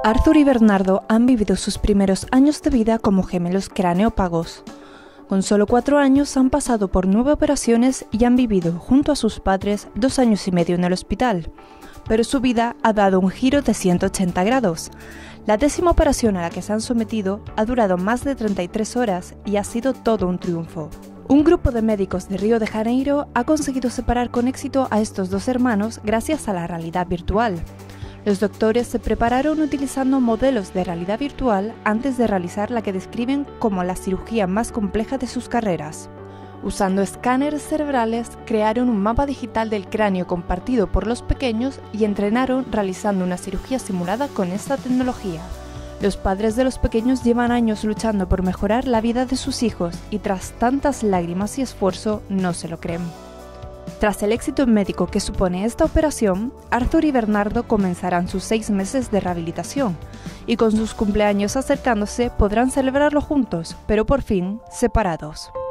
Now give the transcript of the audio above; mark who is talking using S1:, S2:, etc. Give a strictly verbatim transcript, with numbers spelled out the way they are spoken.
S1: Arthur y Bernardo han vivido sus primeros años de vida como gemelos craneópagos. Con solo cuatro años han pasado por nueve operaciones y han vivido junto a sus padres dos años y medio en el hospital. Pero su vida ha dado un giro de ciento ochenta grados. La décima operación a la que se han sometido ha durado más de treinta y tres horas y ha sido todo un triunfo. Un grupo de médicos de Río de Janeiro ha conseguido separar con éxito a estos dos hermanos gracias a la realidad virtual. Los doctores se prepararon utilizando modelos de realidad virtual antes de realizar la que describen como la cirugía más compleja de sus carreras. Usando escáneres cerebrales, crearon un mapa digital del cráneo compartido por los pequeños y entrenaron realizando una cirugía simulada con esta tecnología. Los padres de los pequeños llevan años luchando por mejorar la vida de sus hijos y tras tantas lágrimas y esfuerzo no se lo creen. Tras el éxito médico que supone esta operación, Arthur y Bernardo comenzarán sus seis meses de rehabilitación y con sus cumpleaños acercándose podrán celebrarlo juntos, pero por fin separados.